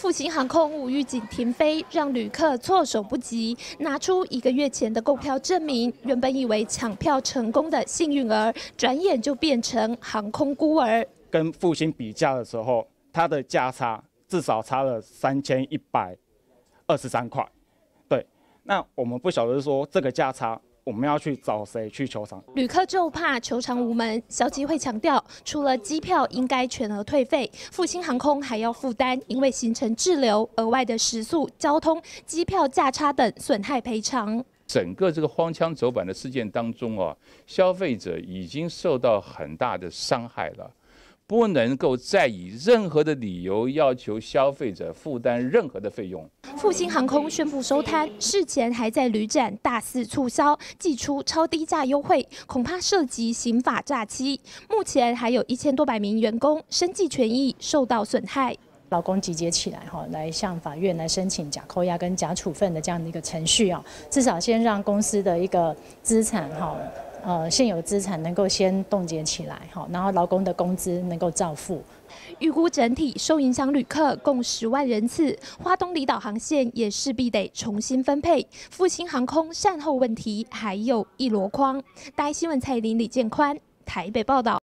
复兴航空无预警停飞，让旅客措手不及，拿出1个月前的购票证明。原本以为抢票成功的幸运儿，转眼就变成航空孤儿。 跟复兴比价的时候，它的价差至少差了3123块。对，那我们不晓得说这个价差。 我们要去找谁去球场？ 旅客就怕球场无门，消基会强调，除了机票应该全额退费，复兴航空还要负担因为行程滞留、额外的食宿、交通、机票价差等损害赔偿。 整个这个荒腔走板的事件当中啊，消费者已经受到很大的伤害了。 不能够再以任何的理由要求消费者负担任何的费用。 复兴航空宣布收摊，事前还在旅展大肆促销，祭出超低价优惠，恐怕涉及刑法诈欺。目前还有1000多名员工生计权益受到损害。 劳工集结起来来向法院来申请假扣押跟假处分的这样的一个程序啊，至少先让公司的一个资产现有资产能够先冻结起来，然后劳工的工资能够照付。 预估整体受影响旅客共10万人次，花东离岛航线也势必得重新分配。复兴航空善后问题还有一箩筐。大爱新闻蔡依林、李建宽台北报道。